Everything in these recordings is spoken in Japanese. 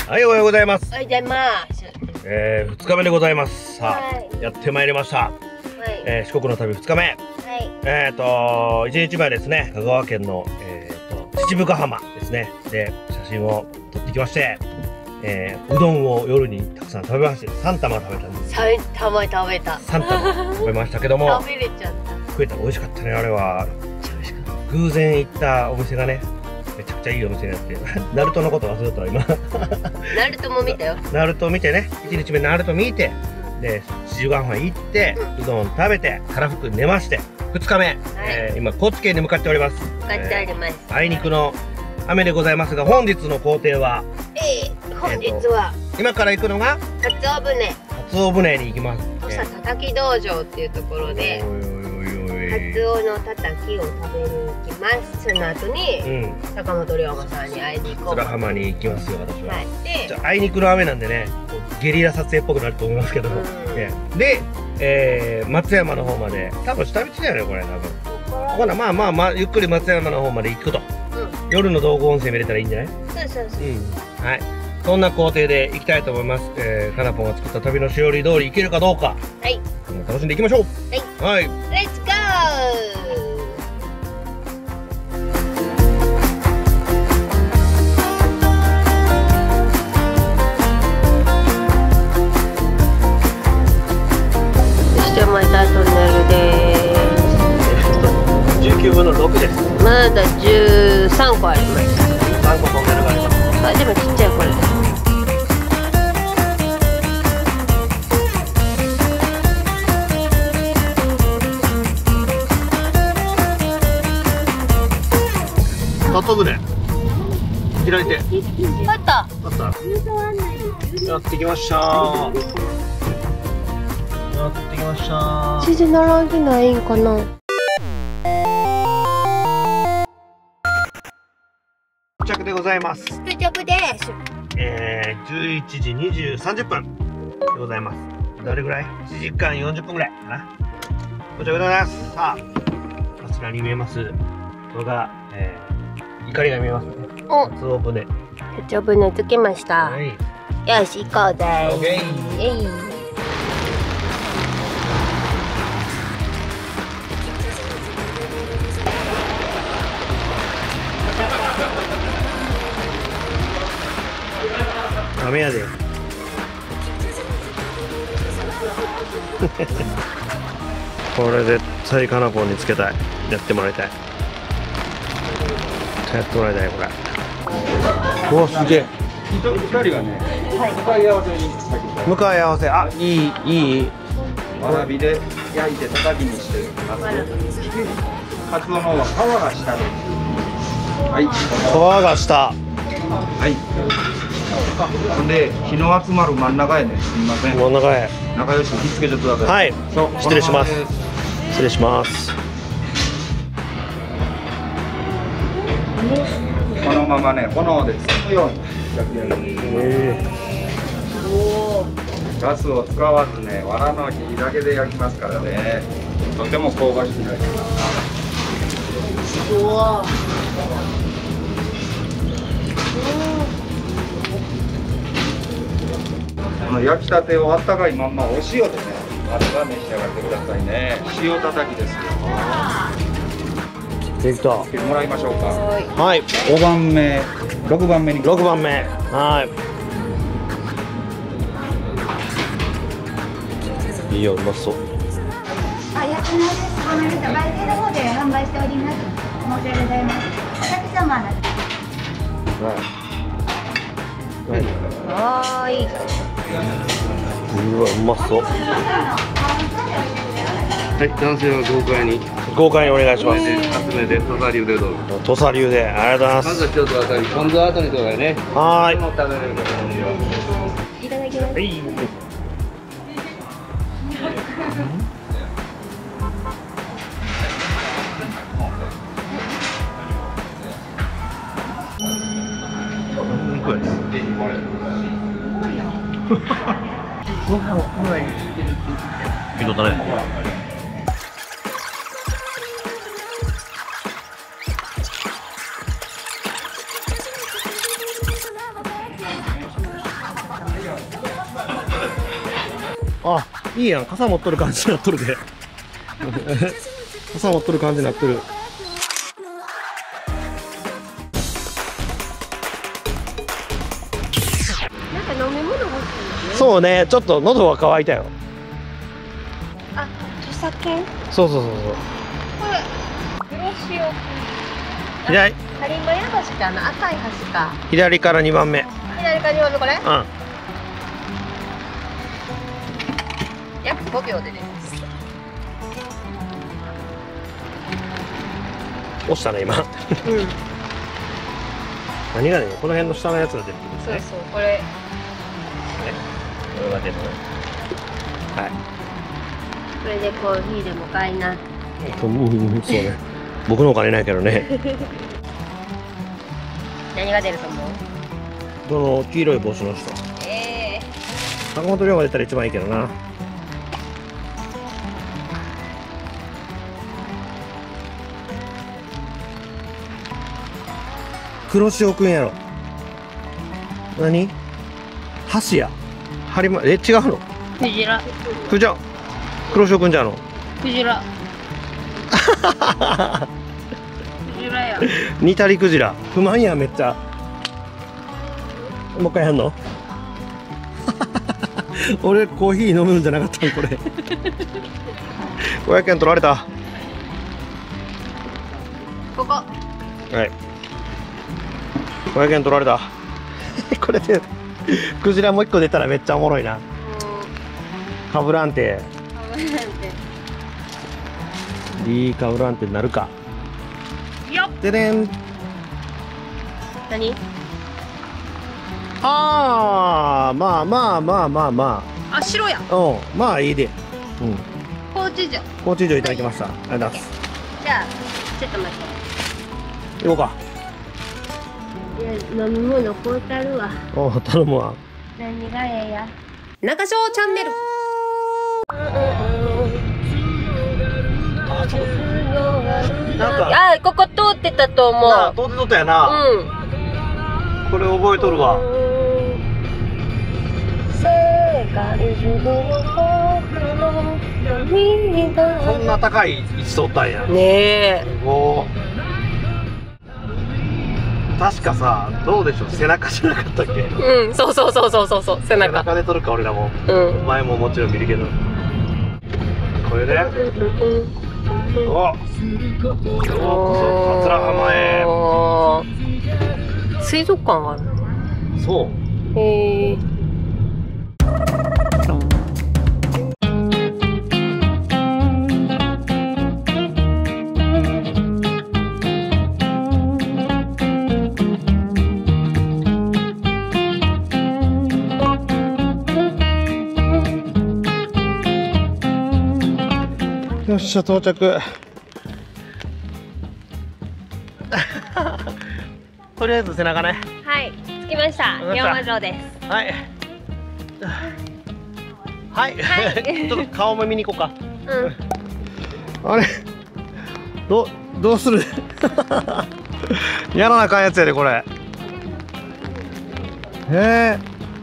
はい、おはようございます。 おはようございます。 2日目でございます。さあ、 はい、 やってまいりました。 はい、 四国の旅2日目。 はい、 1日前ですね、香川県の父母浜ですね。で、写真を撮ってきまして、うどんを夜にたくさん食べまして、3玉食べたんです。 3玉食べた。 3玉食べましたけども、 食べれちゃった。 食えたら美味しかったね、あれは。 めっちゃ美味しかった。 偶然行ったお店がね、めちゃくちゃいいお店になって、ナルトのこと忘れたわ今。 ナルトも見たよ。 ナルト見てね、1日目ナルト見て、で、7時間半行って、うどん食べて、からふく寝まして、2日目、今、高知県に向かっております。 向かっております。 あいにくの雨でございますが、本日の行程は、 本日は、 今から行くのが、 かつお船。 かつお船に行きます。 土佐たたき道場っていうところで、かつおのたたきを食べに行きます。その後に、坂本龍馬さんに会いに行こう。 白浜に行きますよ、私は。 はい。で、 あいにくの雨なんでね、ゲリラ撮影っぽくなると思いますけど、で、松山の方まで、多分下道だよね、これ、多分。ほら、まあ、ゆっくり松山の方まで行くと。夜の道後温泉見れたらいいんじゃない？ そう。 はい。そんな工程で行きたいと思います。かなぽんが作った旅のしおり通り行けるかどうか。 はい。 楽しんでいきましょう。はい。 レッツゴー。またトンネルです。 19分の6です。 まだ13個あります。 13個トンネルがあります。 あ、でもちっちゃいこれ。 カット船。開いて。 あった。 あった。やってきました。やってきました。 地図並んでないんかな。 到着でございます。 到着です。 11時30分でございます。どれぐらい ?1 時間40分ぐらいかな。到着でございます。さあ、あちらに見えますのが、怒りが見えますね。 お、 かつお船。 かつお船着きました。 はい。 よし、行こうぜ。 オッケー。ダメやで。これ絶対かなぽんにつけたい。やってもらいたい。やってもらいたいこれ。うわすげえ。 2人がね、向かい合わせに向かい合わせ。あ、いい。 わらびで焼いてたたきにしてます。カツオの方は皮が下です。はい。 皮が下。 はい。ほんで火の集まる真ん中へね、すみません。 真ん中へ。 仲良しにつけてください。 はい。失礼します。失礼します。 このままね、炎で包むように焼き上げる。ガスを使わずね、藁の火だけで焼きますからね、とても香ばしくなります。 うわ。 この焼きたてをあったかいまんまお塩でね、まずは召し上がってくださいね。塩たたきですよ。 できた。 もらいましょうか。 はい。 5番目、6番目に。 6番目。はい。いいよ、うまそう。 あ、焼き物です。ごめんなさい。売店の方で販売しております。申し訳ございません。お客様の。 はーい。 うわ、うまそう。 はい、男性は豪快に。 豪快にお願いします。 集めて、土佐流でどうぞ。 土佐流で、ありがとうございます。 まずはちょっとわかり、ポン酢後にとかね。 はーい。 も食べれると思うよ。 いただきます。 はい。 ご飯うまい。 見とったね。 あ、いいやん。傘持っとる感じになっとるで。傘持っとる感じになってる。 なんか飲み物欲しいね。 そうね、ちょっと喉は渇いたよ。 あ、土佐犬。 そうそうそうそう。 これ黒潮。 左、 カリマヤ橋かな、赤い橋か。 左から2番目。 左から2番目これ。 うん。 約5秒で出ます。 押したね、今。 うん。 何がね、この辺の下のやつが出てくるんですね。 そうそう、これ。 これが出てる。はい。 これでコーヒーでも買いな。 そうね。僕のお金ないけどね。 何が出ると思う？ この黄色い帽子の人。坂本龍馬出たら一番いいけどな。黒潮くんやろ。何？橋や。張りま、違うの？ クジラ。 クジラ。黒潮くんじゃの。 クジラ。クジラや。 ニタリクジラ。不満やめっちゃ。もう一回やんの？俺コーヒー飲むんじゃなかったのこれ。500円取られた。 ここ。 はい。500円取られた。これでクジラもう一個出たらめっちゃおもろいな。カブランテ。いいカブランテになるか。 よっ。 ででん。 何？ ああ、まあまあまあまあまあ、白や。 あ。うん、まあいいで。うん。 高知城。 高知城いただきました。ありがとうございます。 じゃあ、ちょっと待って。 行こうか。 いや、飲み物買うたるわ。 おう、頼むわ。 何がええや。中条チャンネル。 なんか、 あ、ここ通ってたと思う。 なあ、通ってとったやな。 うん。 これ覚えとるわ。こんな高い位置取ったんや。 ねえ。 おー。確かさ、どうでしょう、背中じゃなかったっけ？ うん、そうそうそうそうそうそう、背背中。 中で撮るか俺らも。 うん。 前ももちろん見るけど。これで。お。ようこそ桂浜へ。 水族館がある。 そう。 へえ。 よっしゃ、到着。とりあえず背中ね。 はい、着きました。龍馬城です。 はい。はい。ちょっと顔も見に行こうか。 うん。 あれ。どうする。やらなあかんやつやで、これ。あ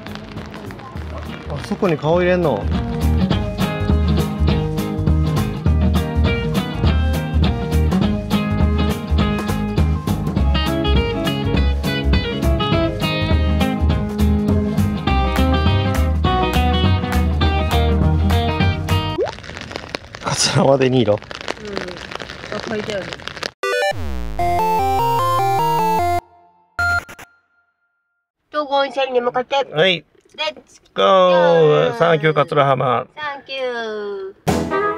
そこに顔入れんの。桂まで2色。 うん。あ、書いてある。道後温泉に向かって。 はい。 レッツゴー。サンキュー桂浜。 サンキュー。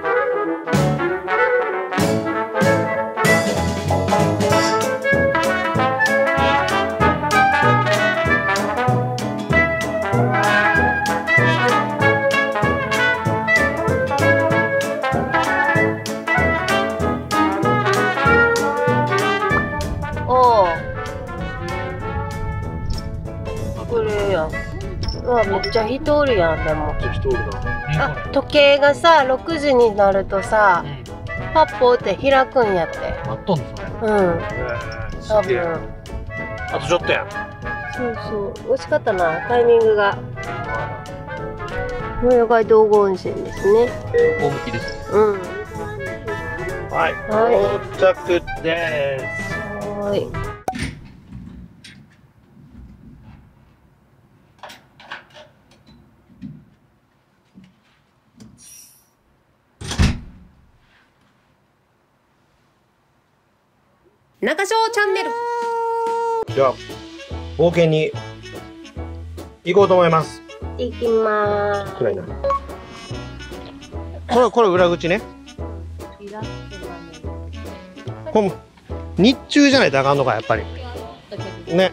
うわ、めっちゃ人おるやん。でもあ、時計がさ6時になるとさ、パッポーって開くんやって。 なっとんのそれ。 うん、多分。 あとちょっとやん。 そうそう、惜しかったな、タイミングが。 これが道後温泉ですね。 大向きです。 うん。 はい、到着です。 はい。中条チャンネル。 じゃあ冒険に行こうと思います。 行きまーす。 暗いな。これ裏口ね。日中じゃないとあかんのかやっぱり。ね。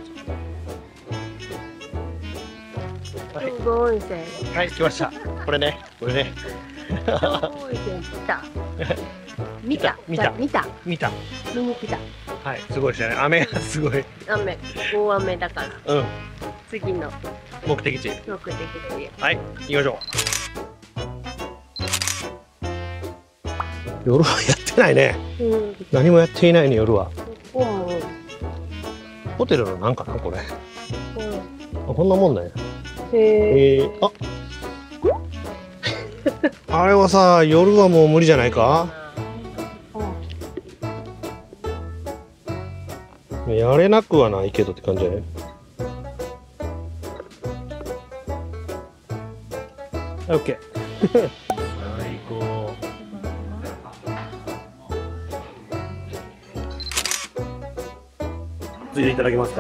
道後温泉。 はい、来ました。これね。 道後温泉来た。見た。見に来た。 はい、すごいですね。雨がすごい。 大雨だから。 うん。 次の目的地。はい、行きましょう。夜はやってないね。何もやっていないね、夜は。ホテルのなんかな、これ。こんなもんだよ。あれはさ、夜はもう無理じゃないか。やれなくはないけどって感じじゃない。オッケー。最高。ついていただけますか。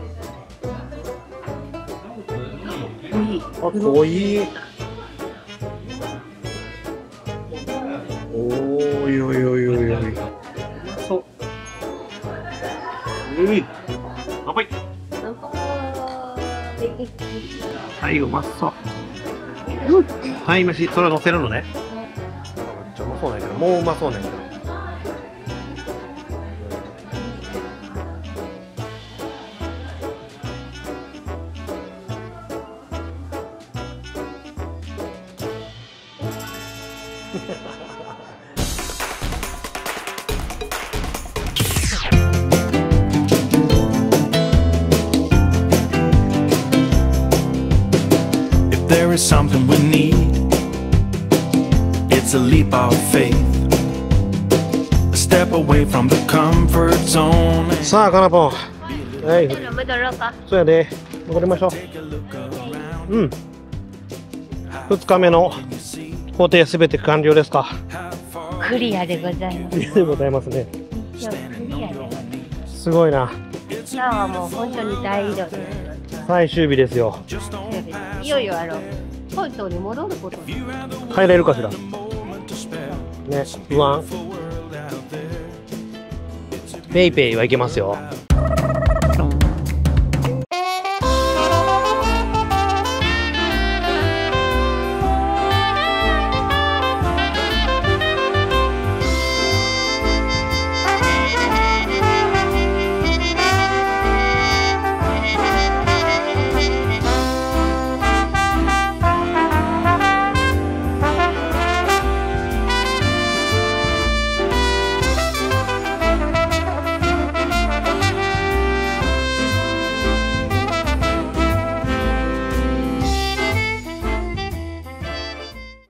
あ、濃い。おいおいおいおいおい。そう。乾杯。はい、うまそう。はい、飯、それ乗せるのね。めっちゃうまそうなんやけど、もううまそうなんやけど。 There is something we need. It's a leap of faith. A step away from the comfort zone. さあ、かなぽん。はい。 戻ろうか。 そうやで。戻りましょう。うん。2日目の工程すべて完了ですか。 クリアでございます。 でございますね。すごいな。 今日はもう本当に大移動です。 最終日ですよ。 いよいよ本島に戻ることに。 帰れるかしら。ね、不安。ペイペイはいけますよ。